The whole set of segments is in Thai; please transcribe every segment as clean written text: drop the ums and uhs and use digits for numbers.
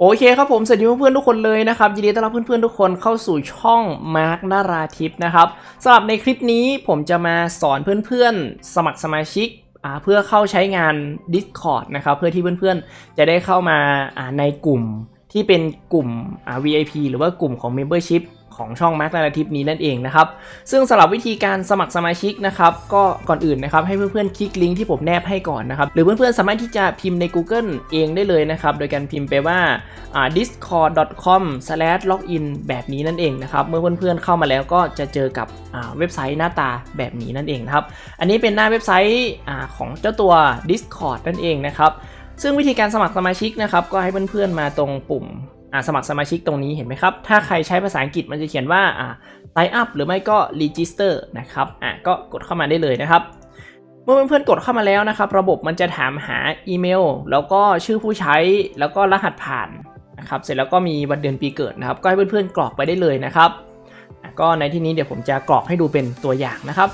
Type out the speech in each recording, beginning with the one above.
โอเคครับผมสวัสดีเพื่อนๆทุกคนเลยนะครับยินดีต้อนรับเพื่อนๆทุกคนเข้าสู่ช่องมาร์คนาราทิพย์นะครับสำหรับในคลิปนี้ผมจะมาสอนเพื่อนๆสมัครสมาชิกเพื่อเข้าใช้งาน Discord นะครับเพื่อที่เพื่อนๆจะได้เข้ามาในกลุ่มที่เป็นกลุ่มVIP หรือว่ากลุ่มของ Membership ของช่องมาร์คนาราทิพย์นี้นั่นเองนะครับซึ่งสำหรับวิธีการสมัครสมาชิกนะครับก็ก่อนอื่นนะครับให้เพื่อนๆคลิกลิงก์ที่ผมแนบให้ก่อนนะครับหรือเพื่อนๆสามารถที่จะพิมพ์ใน Google เองได้เลยนะครับโดยการพิมพ์ไปว่าdiscord.com/login แบบนี้นั่นเองนะครับเมื่อเพื่อนๆเข้ามาแล้วก็จะเจอกับเว็บไซต์หน้าตาแบบนี้นั่นเองนะครับอันนี้เป็นหน้าเว็บไซต์ของเจ้าตัว Discord นั่นเองนะครับซึ่งวิธีการสมัครสมาชิกนะครับก็ให้เพื่อนๆมาตรงปุ่มสมัครสมาชิกตรงนี้เห็นไหมครับถ้าใครใช้ภาษาอังกฤษมันจะเขียนว่าsign up หรือไม่ก็ register นะครับก็กดเข้ามาได้เลยนะครับเมื่อเพื่อนๆกดเข้ามาแล้วนะครับระบบมันจะถามหาอีเมลแล้วก็ชื่อผู้ใช้แล้วก็รหัสผ่านนะครับเสร็จแล้วก็มีวันเดือนปีเกิดนะครับก็ให้เพื่อนๆกรอกไปได้เลยนะครับก็ในที่นี้เดี๋ยวผมจะกรอกให้ดูเป็นตัวอย่างนะครับ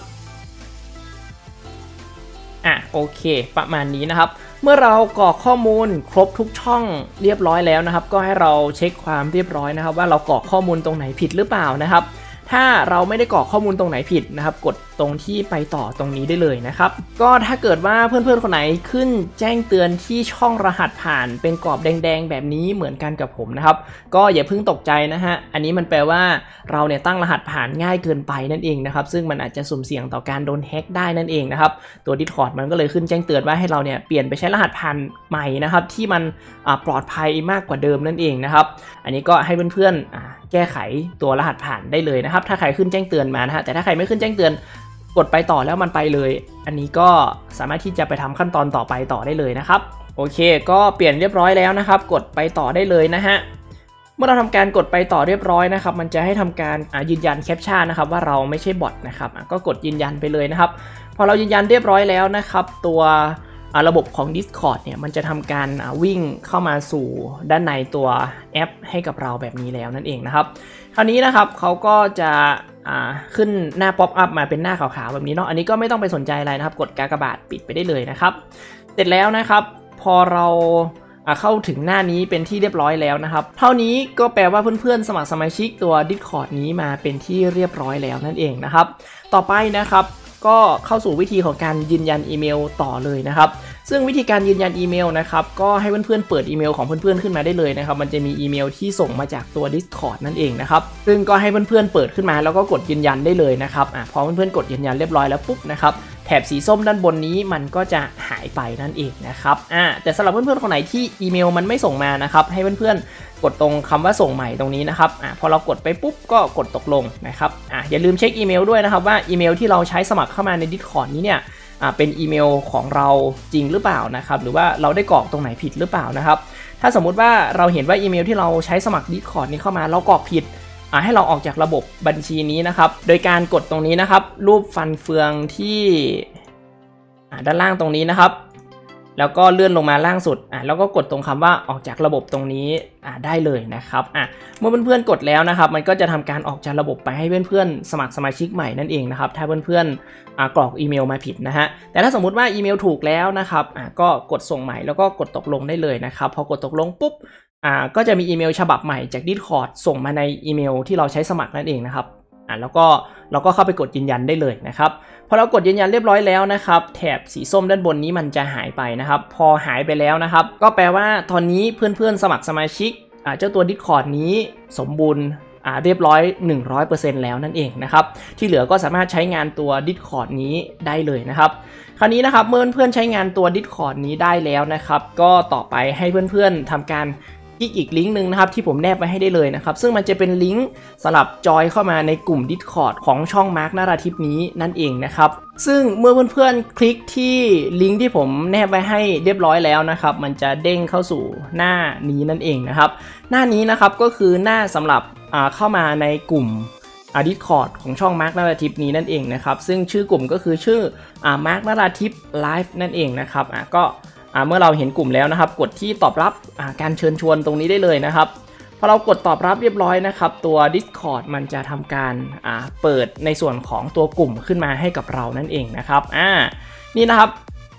โอเคประมาณนี้นะครับเมื่อเรากรอกข้อมูลครบทุกช่องเรียบร้อยแล้วนะครับก็ให้เราเช็คความเรียบร้อยนะครับว่าเรากรอกข้อมูลตรงไหนผิดหรือเปล่านะครับถ้าเราไม่ได้กรอกข้อมูลตรงไหนผิดนะครับกดตรงที่ไปต่อตรงนี้ได้เลยนะครับก็ถ้าเกิดว่าเพื่อนๆคนไหนขึ้นแจ้งเตือนที่ช่องรหัสผ่านเป็นกรอบแดงๆแบบนี้เหมือนกันกับผมนะครับก็อย่าเพิ่งตกใจนะฮะอันนี้มันแปลว่าเราเนี่ยตั้งรหัสผ่านง่ายเกินไปนั่นเองนะครับซึ่งมันอาจจะสุ่มเสี่ยงต่อการโดนแฮ็กได้นั่นเองนะครับตัว Discord มันก็เลยขึ้นแจ้งเตือนว่าให้เราเนี่ยเปลี่ยนไปใช้รหัสผ่านใหม่นะครับที่มันปลอดภัยมากกว่าเดิมนั่นเองนะครับอันนี้ก็ให้เพื่อนๆแก้ไขตัวรหัสผ่านได้เลยนะครับถ้าใครขึ้นแจ้งเตือนมานะฮะแต่ถ้าใครไม่ขึ้นแจ้งเตือนกดไปต่อแล้วมันไปเลยอันนี้ก็สามารถที่จะไปทำขั้นตอนต่อไปต่อได้เลยนะครับโอเคก็เปลี่ยนเรียบร้อยแล้วนะครับกดไปต่อได้เลยนะฮะเมื่อเราทำการกดไปต่อเรียบร้อยนะครับมันจะให้ทำการยืนยันแคปชั่นนะครับว่าเราไม่ใช่บอทนะครับก็กดยืนยันไปเลยนะครับพอเรายืนยันเรียบร้อยแล้วนะครับตัวระบบของ Discord เนี่ยมันจะทำการวิ่งเข้ามาสู่ด้านในตัวแอปให้กับเราแบบนี้แล้วนั่นเองนะครับคราวนี้นะครับเขาก็จะขึ้นหน้าป๊อปอัพมาเป็นหน้าขาวๆแบบนี้เนาะอันนี้ก็ไม่ต้องไปสนใจอะไรนะครับกดกากบาทปิดไปได้เลยนะครับเสร็จแล้วนะครับพอเราเข้าถึงหน้านี้เป็นที่เรียบร้อยแล้วนะครับเท่านี้ก็แปลว่าเพื่อนๆสมัครสมาชิกตัว Discord นี้มาเป็นที่เรียบร้อยแล้วนั่นเองนะครับต่อไปนะครับก็เข้าสู่วิธีของการยืนยันอีเมลต่อเลยนะครับซึ่งวิธีการยืนยันอีเมลนะครับก็ให้เพื่อนๆเปิดอีเมลของเพื่อนๆขึ้นมาได้เลยนะครับมันจะมีอีเมลที่ส่งมาจากตัว Discord นั่นเองนะครับซึ่งก็ให้เพื่อนๆเปิดขึ้นมาแล้วก็กดยืนยันได้เลยนะครับพอเพื่อนๆกดยืนยันเรียบร้อยแล้วปุ๊บนะครับแถบสีส้มด้านบนนี้มันก็จะหายไปนั่นเองนะครับแต่สำหรับเพื่อนๆคนไหนที่อีเมลมันไม่ส่งมานะครับให้เพื่อนๆกดตรงคำว่าส่งใหม่ตรงนี้นะครับพอเรากดไปปุ๊บก็กดตกลงนะครับอย่าลืมเช็คอีเมลด้วยนะครับว่าอีเมลที่เราใช้สมัครเข้ามาใน Discord นี้เนี่ยเป็นอีเมลของเราจริงหรือเปล่านะครับหรือว่าเราได้กรอกตรงไหนผิดหรือเปล่านะครับถ้าสมมุติว่าเราเห็นว่าอีเมลที่เราใช้สมัคร Discord นี้เข้ามาเรากรอกผิดให้เราออกจากระบบบัญชีนี้นะครับโดยการกดตรงนี้นะครับรูปฟันเฟืองที่ด้านล่างตรงนี้นะครับแล้วก็เลื่อนลงมาล่างสุดแล้วก็กดตรงคำว่าออกจากระบบตรงนี้ได้เลยนะครับเมื่อเพื่อนๆกดแล้วนะครับมันก็จะทำการออกจากระบบไปให้เพื่อนๆสมัครสมาชิกใหม่นั่นเองนะครับถ้าเพื่อนๆกรอกอีเมลมาผิดนะฮะแต่ถ้าสมมุติว่าอีเมลถูกแล้วนะครับก็กดส่งใหม่แล้วก็กดตกลงได้เลยนะครับพอกดตกลงปุ๊บก็จะมีอีเมลฉบับใหม่จาก Discord ส่งมาในอีเมลที่เราใช้สมัครนั่นเองนะครับแล้วก็เราก็เข้าไปกดยืนยันได้เลยนะครับพอเรากดยืนยันเรียบร้อยแล้วนะครับแถบสีส้มด้านบนนี้มันจะหายไปนะครับพอหายไปแล้วนะครับก็แปลว่าตอนนี้เพื่อนๆสมัครสมาชิกเจ้าตัว Discord นี้สมบูรณ์เรียบร้อย 100% แล้วนั่นเองนะครับที่เหลือก็สามารถใช้งานตัว Discord นี้ได้เลยนะครับคราวนี้นะครับเมื่อเพื่อนๆใช้งานตัว Discord นี้ได้แล้วนะครับก็ต่อไปให้เพื่อนๆทำการอีกลิงก์หนึ่งนะครับที่ผมแนบไว้ให้ได้เลยนะครับซึ่งมันจะเป็นลิงก์สำหรับจอยเข้ามาในกลุ่ม Discord ของช่องมาร์คนาราทิพย์นี้นั่นเองนะครับซึ่งเมื่อเพื่อนๆคลิกที่ลิงก์ที่ผมแนบไว้ให้เรียบร้อยแล้วนะครับมันจะเด้งเข้าสู่หน้านี้นั่นเองนะครับหน้านี้นะครับก็คือหน้าสำหรับเข้ามาในกลุ่มDiscord ของช่องมาร์คนาราทิพย์นี้นั่นเองนะครับซึ่งชื่อกลุ่มก็คือชื่อมาร์คนาราทิพย์ไลฟ์นั่นเองนะครับก็เมื่อเราเห็นกลุ่มแล้วนะครับกดที่ตอบรับการเชิญชวนตรงนี้ได้เลยนะครับพอเรากดตอบรับเรียบร้อยนะครับตัว Discord มันจะทำการเปิดในส่วนของตัวกลุ่มขึ้นมาให้กับเรานั่นเองนะครับนี่นะครับ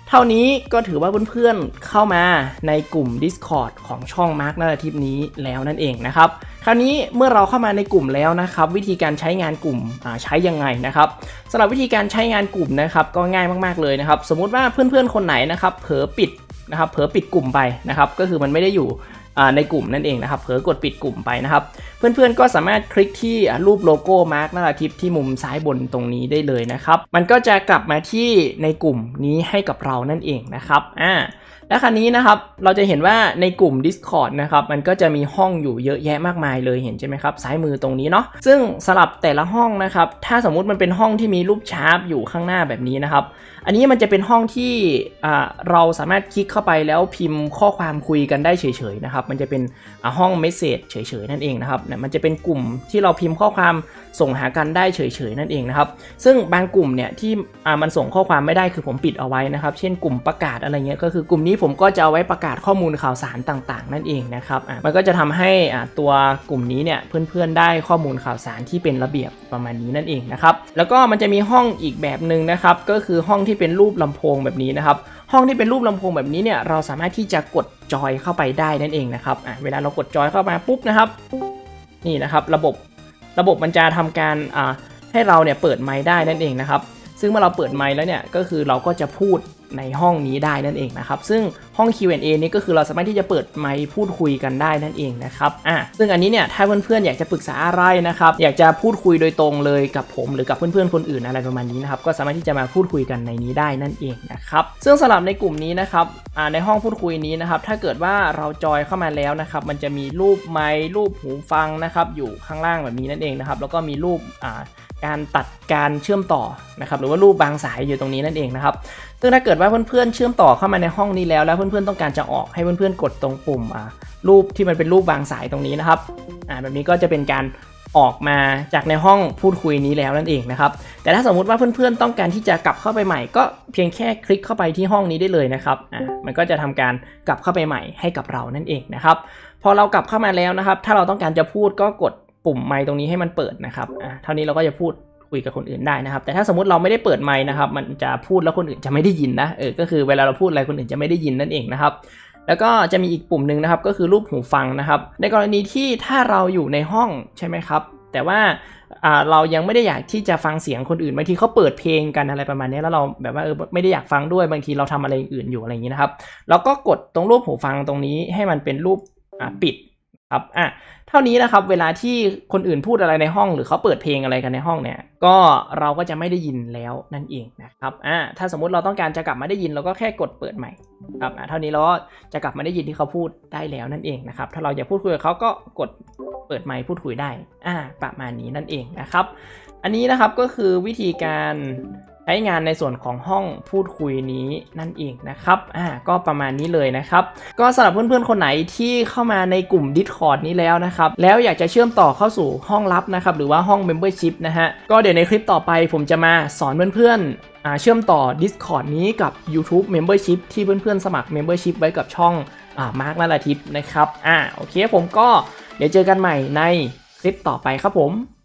เท่านี้ก็ถือว่าเพื่อนๆเข้ามาในกลุ่ม Discord ของช่อง Mark Narrative นี้แล้วนั่นเองนะครับคราวนี้เมื่อเราเข้ามาในกลุ่มแล้วนะครับวิธีการใช้งานกลุ่มใช้ยังไงนะครับสำหรับวิธีการใช้งานกลุ่มนะครับก็ง่ายมากๆเลยนะครับสมมุติว่าเพื่อนๆคนไหนนะครับเผลอปิดกลุ่มไปนะครับก็คือมันไม่ได้อยู่ในกลุ่มนั่นเองนะครับเผลอกดปิดกลุ่มไปนะครับเพื่อนๆก็สามารถคลิกที่รูปโลโก้ Mark Narrative ที่มุมซ้ายบนตรงนี้ได้เลยนะครับมันก็จะกลับมาที่ในกลุ่มนี้ให้กับเรานั่นเองนะครับและคราวนี้นะครับเราจะเห็นว่าในกลุ่ม Discord นะครับมันก็จะมีห้องอยู่เยอะแยะมากมายเลยเห็นใช่ไหมครับซ้ายมือตรงนี้เนาะซึ่งสลับแต่ละห้องนะครับถ้าสมมุติมันเป็นห้องที่มีรูปชาร์ปอยู่ข้างหน้าแบบนี้นะครับอันนี้มันจะเป็นห้องที่เราสามารถคลิกเข้าไปแล้วพิมพ์ข้อความคุยกันได้เฉยๆนะครับมันจะเป็นห้องเมสเสจเฉยๆนั่นเองนะครับมันจะเป็นกลุ่มที่เราพิมพ์ข้อความส่งหากันได้เฉยๆนั่นเองนะครับซึ่งบางกลุ่มเนี่ยที่มันส่งข้อความไม่ได้คือผมปิดเอาไว้นะครับเช่นกลุ่มประกาศอะไรเงี้ยก็คือกลุ่มนี้ผมก็จะเอาไว้ประกาศข้อมูลข่าวสารต่างๆนั่นเองนะครับมันก็จะทำให้ตัวกลุ่มนี้เนี่ยเพื่อนๆได้ข้อมูลข่าวสารที่เป็นระเบียบประมาณนี้นั่นเองนะครับแล้วก็มันจะมีห้องอีกแบบหนึ่งนะครับก็คือห้องที่เป็นรูปลำโพงแบบนี้นะครับห้องที่เป็นรูปลำโพงแบบนี้เนี่ยเราสามารถที่จะกดจอยเข้าไปได้นั่นเองนะครับเวลาเรากดจอยเข้ามาปุ๊บนะครับนี่นะครับระบบมันจะทำการให้เราเนี่ยเปิดไมค์ได้นั่นเองนะครับซึ่งเมื่อเราเปิดไมค์แล้วเนี่ยก็คือเราก็จะพูดในห้องนี้ได้นั่นเองนะครับซึ่งห้อง Q&A นี้ก็คือเราสามารถที่จะเปิดไมค์พูดคุยกันได้นั่นเองนะครับซึ่งอันนี้เนี่ยถ้าเพื่อนๆอยากจะปรึกษาอะไรนะครับอยากจะพูดคุยโดยตรงเลยกับผมหรือกับเพื่อนๆคนอื่นอะไรประมาณนี้นะครับก็สามารถที่จะมาพูดคุยกันในนี้ได้นั่นเองนะครับซึ่งสำหรับในกลุ่มนี้นะครับในห้องพูดคุยนี้นะครับถ้าเกิดว่าเราจอยเข้ามาแล้วนะครับมันจะมีรูปไมค์รูปหูฟังนะครับอยู่ข้างล่างแบบนี้นั่นเองนะครับแล้วก็มีรูปการตัดการเชื่อมต่อนะครับหรือว่ารูปบางสายอยู่ตรงนี้นั่นเองนะครับซึ่งถ้าเกิดว่าเพื่อนๆเชื่อมต่อเข้ามาในห้องนี้แล้วเพื่อนๆต้องการจะออกให้เพื่อนๆกดตรงปุ่มรูปที่มันเป็นรูปบางสายตรงนี้นะครับแบบนี้ก็จะเป็นการออกมาจากในห้องพูดคุยนี้แล้วนั่นเองนะครับแต่ถ้าสมมุติว่าเพื่อนๆต้องการที่จะกลับเข้าไปใหม่ก็เพียงแค่คลิกเข้าไปที่ห้องนี้ได้เลยนะครับมันก็จะทำการกลับเข้าไปใหม่ให้กับเรานั่นเองนะครับพอเรากลับเข้ามาแล้วนะครับถ้าเราต้องการจะพูดก็กดปุ่มไมค์ตรงนี้ให้มันเปิดนะครับเท่านี้เราก็จะพูดคุยกับคนอื่นได้นะครับแต่ถ้าสมมุติเราไม่ได้เปิดไมค์นะครับมันจะพูดแล้วคนอื่นจะไม่ได้ยินนะก็คือเวลาเราพูดอะไรคนอื่นจะไม่ได้ยินนั่นเองนะครับแล้วก็จะมีอีกปุ่มหนึ่งนะครับก็คือรูปหูฟังนะครับในกรณีที่ถ้าเราอยู่ในห้องใช่ไหมครับแต่ว่าเรายังไม่ได้อยากที่จะฟังเสียงคนอื่นบางทีเขาเปิดเพลงกันอะไรประมาณนี้แล้วเราแบบว่าไม่ได้อยากฟังด้วยบางทีเราทำอะไรอื่นอยู่อะไรอย่างนี้นะครับเราก็กดตรงรูปหูฟังตรงนี้ให้มันเป็นรูปปิดครับเท่านี้นะครับเวลาที่คนอื่นพูดอะไรในห้องหรือเขาเปิดเพลงอะไรกันในห้องเนี่ยก็เราก็จะไม่ได้ยินแล้วนั่นเองนะครับถ้าสมมุติเราต้องการจะกลับมาได้ยินเราก็แค่กดเปิดใหม่ครับเท่านี้เราก็จะกลับมาได้ยินที่เขาพูดได้แล้วนั่นเองนะครับถ้าเราอยากพูดคุยกับเขาก็กดเปิดไมค์พูดคุยได้ประมาณนี้นั่นเองนะครับอันนี้นะครับก็คือวิธีการใช้งานในส่วนของห้องพูดคุยนี้นั่นเองนะครับก็ประมาณนี้เลยนะครับก็สำหรับเพื่อนๆคนไหนที่เข้ามาในกลุ่ม Discord นี้แล้วนะครับแล้วอยากจะเชื่อมต่อเข้าสู่ห้องลับนะครับหรือว่าห้อง Membership นะฮะก็เดี๋ยวในคลิปต่อไปผมจะมาสอนเพื่อนๆเชื่อมต่อ Discord นี้กับ YouTube Membership ที่เพื่อนๆสมัคร Membership ไว้กับช่องMark Narrative นะครับโอเคผมก็เดี๋ยวเจอกันใหม่ในคลิปต่อไปครับผม